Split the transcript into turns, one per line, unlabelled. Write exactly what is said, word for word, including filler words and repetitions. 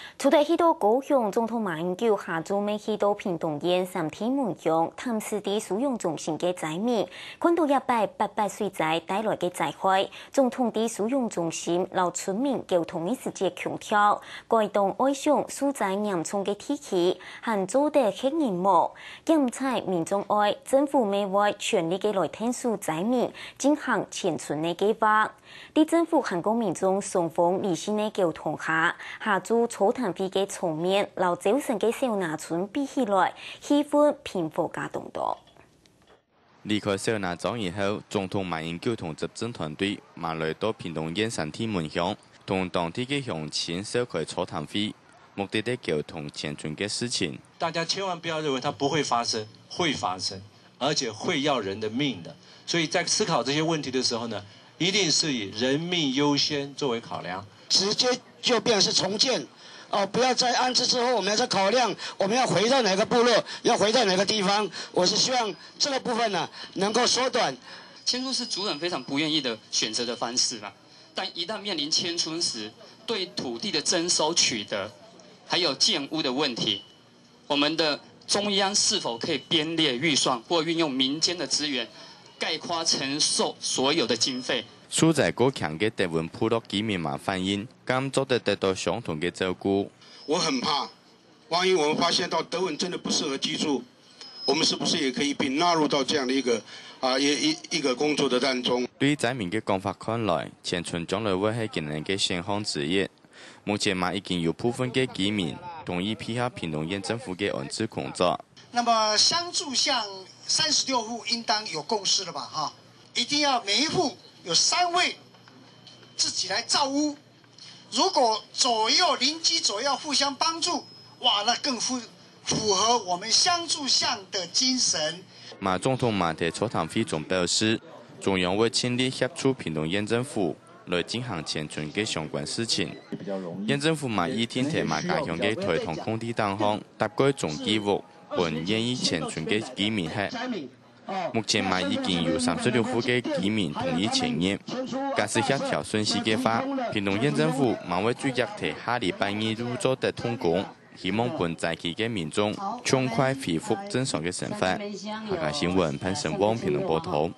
除了许多高雄总统马英九下晝尾去到屏東縣三天門鄉探視啲收容中心嘅災民，看到一擺八百歲仔帶來嘅災害，總統啲收容中心留村民溝通嘅時節強調，該當愛上所在嚴重嘅天氣，還做得黑人幕，檢查民眾愛政府未會全力嘅來聽數災民進行遷村嘅計劃。啲政府韓國民眾雙方理性嘅溝通下，下晝草談會嘅場面，留早晨嘅小拿村比起來，氣氛平和加動盪。
離開小拿莊以後，總統馬英九同執政團隊馬來到屏東縣三天門鄉，同當地嘅鄉親召開草談會，目的係溝通遷村嘅事情。
大家千萬不要認為它不會發生，會發生，而且會要人的命的。所以在思考這些問題的時候呢，一定是以人命優先作為考量，
直接就變成是重建，哦，不要再安置之後，我們要再考量，我們要回到哪個部落，要回到哪個地方。我是希望這個部分呢能夠縮短。
遷村是族人非常不願意的選擇的方式啦，但一旦面臨遷村時，對土地的徵收取得，還有建屋的問題，我們的中央是否可以編列預算，或運用民間的資源，概括承受所有的經費？
所在過強嘅德文部落居民嘛反映，感覺得得到相同嘅照顧。
我很怕，萬一我們發現到德文真的不適合居住，我們是不是也可以被納入到這樣的一個啊一一一個工作的當中？
對災民嘅講法看來，遷村將來會係今年嘅先行之一。目前嘛已經有部分嘅居民同意配合屏東縣政府嘅安置工作。
那麼相住巷三十六戶應當有共識了吧？哈，一定要每一戶有三位自己來造屋。如果左右鄰居左右互相幫助，哇，那更符符合我們相住巷的精神。
馬總統馬在座談會中表示，中央會全力協助屏東縣政府來進行遷村嘅相關事情。縣政府嘛已天提馬家鄉嘅台糖空地檔項，搭改總計劃本願意遷村嘅居民係。目前嘛已經有三十六戶嘅居民同意遷入，假使協調順利嘅話，屏東縣政府嘛會逐日提下禮拜二入座的通工，希望本災區嘅民眾盡快恢復正常嘅生活。客家新聞潘成旺屏東報道。